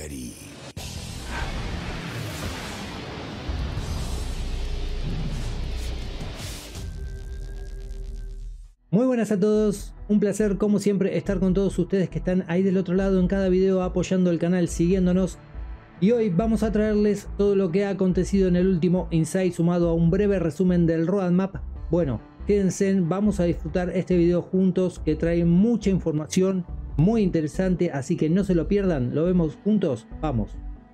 ready. Muy buenas a todos, un placer como siempre estar con todos ustedes que están ahí del otro lado en cada video apoyando el canal, siguiéndonos. Y hoy vamos a traerles todo lo que ha acontecido en el último Inside sumado a un breve resumen del roadmap. Bueno, quédense, vamos a disfrutar este video juntos que trae mucha información muy interesante, así que no se lo pierdan, lo vemos juntos, vamos.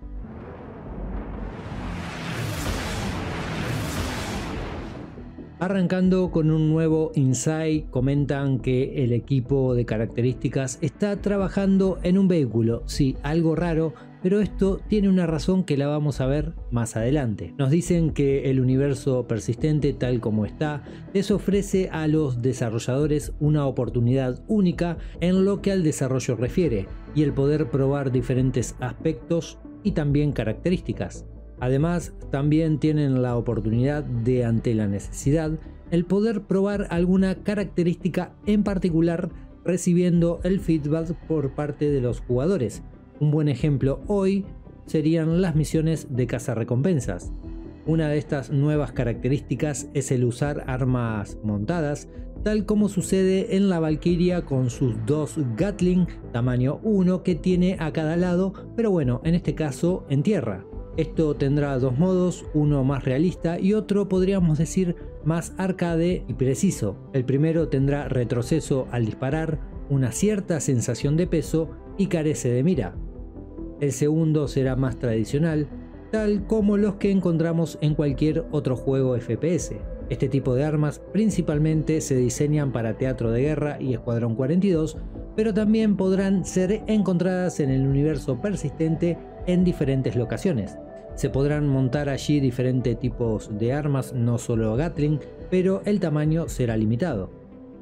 Arrancando con un nuevo Inside, comentan que el equipo de características está trabajando en un vehículo, sí, algo raro, pero esto tiene una razón que la vamos a ver más adelante. Nos dicen que el universo persistente tal como está les ofrece a los desarrolladores una oportunidad única en lo que al desarrollo refiere y el poder probar diferentes aspectos y también características. Además, también tienen la oportunidad de, ante la necesidad, el poder probar alguna característica en particular recibiendo el feedback por parte de los jugadores. Un buen ejemplo hoy serían las misiones de cazarrecompensas. Una de estas nuevas características es el usar armas montadas, tal como sucede en la Valkyria con sus dos Gatling tamaño 1 que tiene a cada lado, pero bueno, en este caso en tierra. Esto tendrá dos modos, uno más realista y otro podríamos decir más arcade y preciso. El primero tendrá retroceso al disparar, una cierta sensación de peso y carece de mira. El segundo será más tradicional, tal como los que encontramos en cualquier otro juego FPS. Este tipo de armas principalmente se diseñan para teatro de guerra y Escuadrón 42, pero también podrán ser encontradas en el universo persistente en diferentes locaciones. Se podrán montar allí diferentes tipos de armas, no solo Gatling, pero el tamaño será limitado.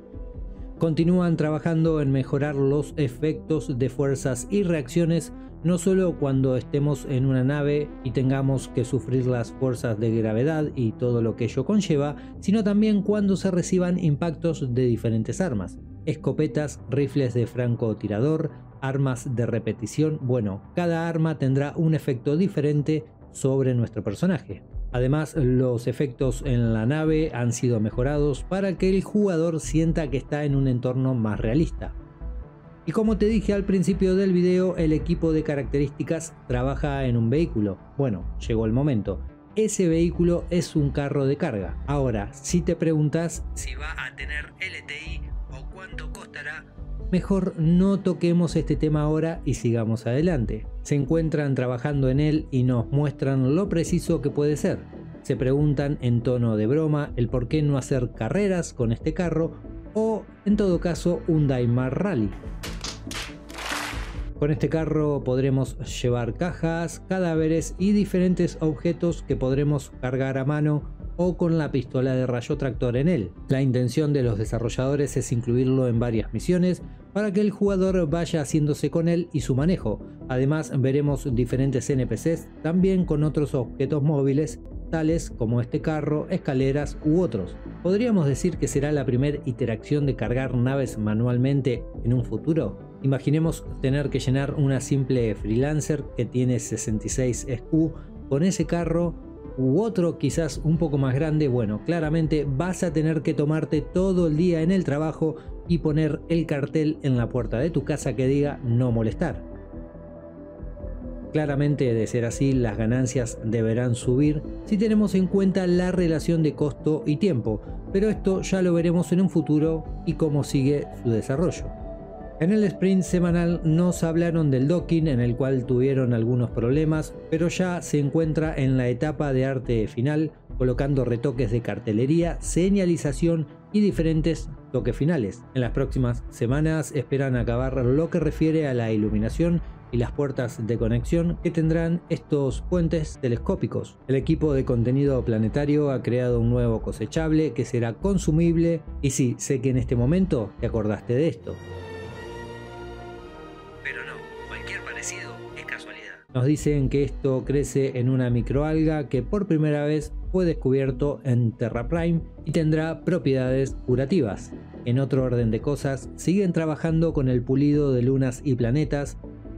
Continúan trabajando en mejorar los efectos de fuerzas y reacciones, no solo cuando estemos en una nave y tengamos que sufrir las fuerzas de gravedad y todo lo que ello conlleva, sino también cuando se reciban impactos de diferentes armas. Escopetas, rifles de francotirador, armas de repetición, bueno, cada arma tendrá un efecto diferente sobre nuestro personaje. Además, los efectos en la nave han sido mejorados para que el jugador sienta que está en un entorno más realista. Y como te dije al principio del video, el equipo de características trabaja en un vehículo. Bueno, llegó el momento. Ese vehículo es un carro de carga. Ahora, si te preguntas si va a tener LTI o cuánto costará, mejor no toquemos este tema ahora y sigamos adelante. Se encuentran trabajando en él y nos muestran lo preciso que puede ser. Se preguntan en tono de broma el por qué no hacer carreras con este carro o en todo caso un Daimar Rally. Con este carro podremos llevar cajas, cadáveres y diferentes objetos que podremos cargar a mano o con la pistola de rayo tractor en él. La intención de los desarrolladores es incluirlo en varias misiones para que el jugador vaya haciéndose con él y su manejo. Además veremos diferentes NPCs también con otros objetos móviles tales como este carro, escaleras u otros. ¿Podríamos decir que será la primera interacción de cargar naves manualmente en un futuro? Imaginemos tener que llenar una simple Freelancer que tiene 66 SQ con ese carro u otro quizás un poco más grande. Bueno, claramente vas a tener que tomarte todo el día en el trabajo y poner el cartel en la puerta de tu casa que diga no molestar. Claramente, de ser así, las ganancias deberán subir si tenemos en cuenta la relación de costo y tiempo, pero esto ya lo veremos en un futuro y cómo sigue su desarrollo. En el sprint semanal nos hablaron del docking, en el cual tuvieron algunos problemas, pero ya se encuentra en la etapa de arte final, colocando retoques de cartelería, señalización y diferentes toques finales. En las próximas semanas esperan acabar lo que refiere a la iluminación y las puertas de conexión que tendrán estos puentes telescópicos. El equipo de contenido planetario ha creado un nuevo cosechable que será consumible y sí, sé que en este momento te acordaste de esto. Pero no, cualquier parecido es casualidad. Nos dicen que esto crece en una microalga que por primera vez fue descubierto en Terra Prime y tendrá propiedades curativas. En otro orden de cosas, siguen trabajando con el pulido de lunas y planetas,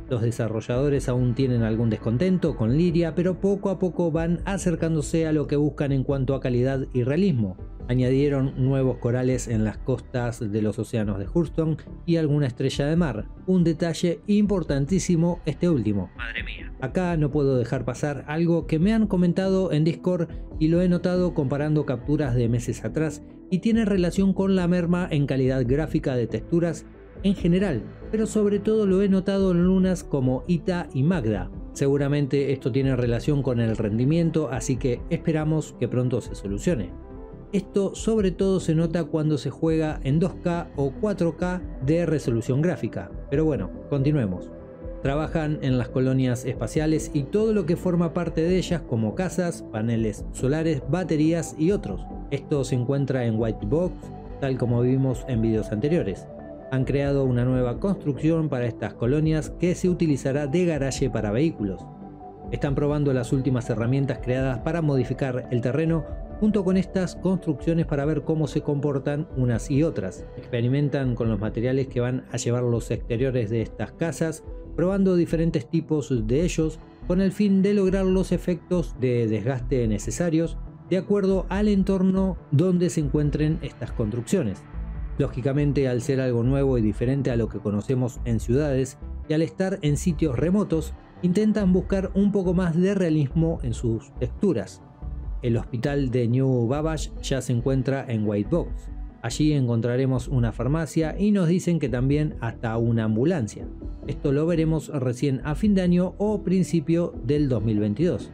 Los desarrolladores aún tienen algún descontento con Lyria, pero poco a poco van acercándose a lo que buscan en cuanto a calidad y realismo. Añadieron nuevos corales en las costas de los océanos de Hurston y alguna estrella de mar. Un detalle importantísimo este último. Madre mía. Acá no puedo dejar pasar algo que me han comentado en Discord y lo he notado comparando capturas de meses atrás y tiene relación con la merma en calidad gráfica de texturas en general, pero sobre todo lo he notado en lunas como Ita y Magda. Seguramente esto tiene relación con el rendimiento, así que esperamos que pronto se solucione. Esto sobre todo se nota cuando se juega en 2K o 4K de resolución gráfica. Pero bueno, continuemos. Trabajan en las colonias espaciales y todo lo que forma parte de ellas, como casas, paneles solares, baterías y otros. Esto se encuentra en White Box, tal como vimos en videos anteriores. Han creado una nueva construcción para estas colonias que se utilizará de garaje para vehículos. Están probando las últimas herramientas creadas para modificar el terreno junto con estas construcciones para ver cómo se comportan unas y otras. Experimentan con los materiales que van a llevar los exteriores de estas casas, probando diferentes tipos de ellos con el fin de lograr los efectos de desgaste necesarios de acuerdo al entorno donde se encuentren estas construcciones. Lógicamente, al ser algo nuevo y diferente a lo que conocemos en ciudades y al estar en sitios remotos, intentan buscar un poco más de realismo en sus texturas. El hospital de New Babbage ya se encuentra en White Box. Allí encontraremos una farmacia y nos dicen que también hasta una ambulancia. Esto lo veremos recién a fin de año o principio del 2022.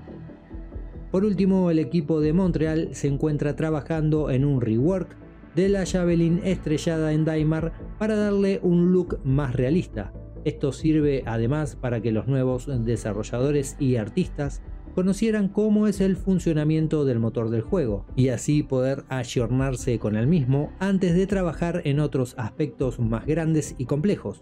Por último, el equipo de Montreal se encuentra trabajando en un rework de la Javelin estrellada en Daimar para darle un look más realista. Esto sirve además para que los nuevos desarrolladores y artistas conocieran cómo es el funcionamiento del motor del juego y así poder ayornarse con el mismo antes de trabajar en otros aspectos más grandes y complejos.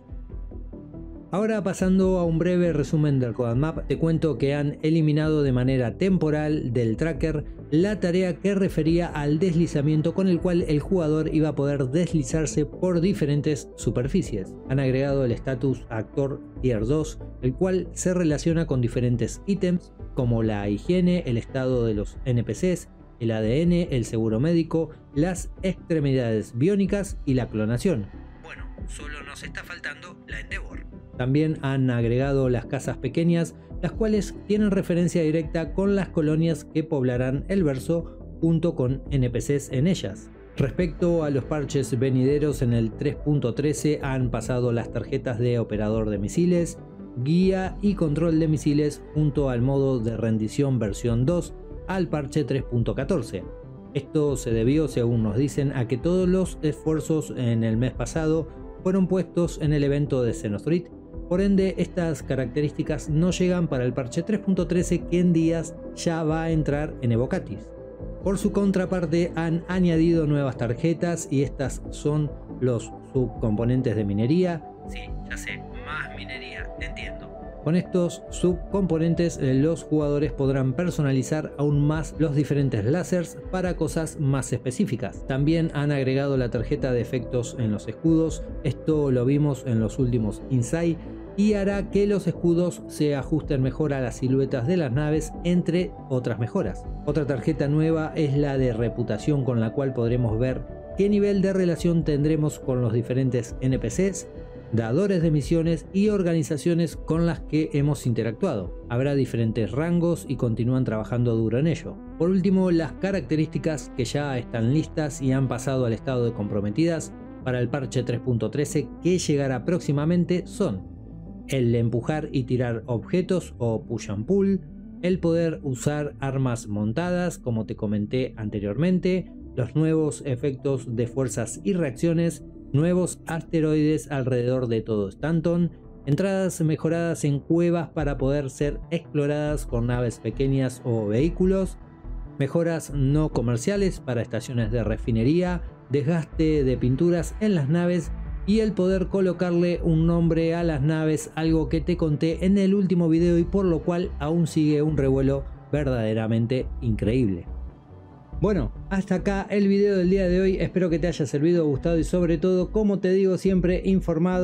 Ahora, pasando a un breve resumen del Code Map, te cuento que han eliminado de manera temporal del tracker la tarea que refería al deslizamiento, con el cual el jugador iba a poder deslizarse por diferentes superficies. Han agregado el estatus actor Tier 2, el cual se relaciona con diferentes ítems como la higiene, el estado de los NPCs, el ADN, el seguro médico, las extremidades biónicas y la clonación. Bueno, solo nos está faltando la Endeavor. También han agregado las casas pequeñas, las cuales tienen referencia directa con las colonias que poblarán el verso junto con NPCs en ellas. Respecto a los parches venideros, en el 3.13 han pasado las tarjetas de operador de misiles, guía y control de misiles junto al modo de rendición versión 2 al parche 3.14. Esto se debió, según nos dicen, a que todos los esfuerzos en el mes pasado fueron puestos en el evento de Xenothreat. Por ende, estas características no llegan para el parche 3.13, que en días ya va a entrar en Evocatis. Por su contraparte, han añadido nuevas tarjetas y estas son los subcomponentes de minería. Sí, ya sé, más minería, entiendo. Con estos subcomponentes, los jugadores podrán personalizar aún más los diferentes láseres para cosas más específicas. También han agregado la tarjeta de efectos en los escudos. Esto lo vimos en los últimos Inside y hará que los escudos se ajusten mejor a las siluetas de las naves, entre otras mejoras. Otra tarjeta nueva es la de reputación, con la cual podremos ver qué nivel de relación tendremos con los diferentes NPCs, dadores de misiones y organizaciones con las que hemos interactuado. Habrá diferentes rangos y continúan trabajando duro en ello. Por último, las características que ya están listas y han pasado al estado de comprometidas para el parche 3.13, que llegará próximamente, son el empujar y tirar objetos o push and pull, el poder usar armas montadas como te comenté anteriormente, los nuevos efectos de fuerzas y reacciones, nuevos asteroides alrededor de todo Stanton, entradas mejoradas en cuevas para poder ser exploradas con naves pequeñas o vehículos, mejoras no comerciales para estaciones de refinería, desgaste de pinturas en las naves y el poder colocarle un nombre a las naves, algo que te conté en el último video y por lo cual aún sigue un revuelo verdaderamente increíble. Bueno, hasta acá el video del día de hoy, espero que te haya servido, gustado y sobre todo, como te digo siempre, informado.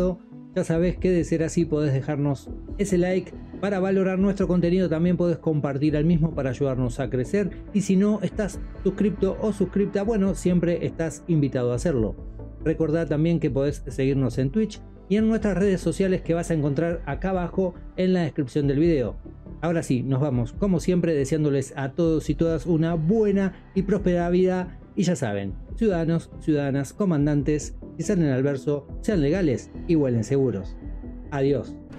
Ya sabes que de ser así podés dejarnos ese like para valorar nuestro contenido, también podés compartir al mismo para ayudarnos a crecer, y si no estás suscripto o suscripta, bueno, siempre estás invitado a hacerlo. Recordá también que podés seguirnos en Twitch y en nuestras redes sociales que vas a encontrar acá abajo en la descripción del video. Ahora sí, nos vamos, como siempre, deseándoles a todos y todas una buena y próspera vida. Y ya saben, ciudadanos, ciudadanas, comandantes, si salen al verso, sean legales y vuelen seguros. Adiós.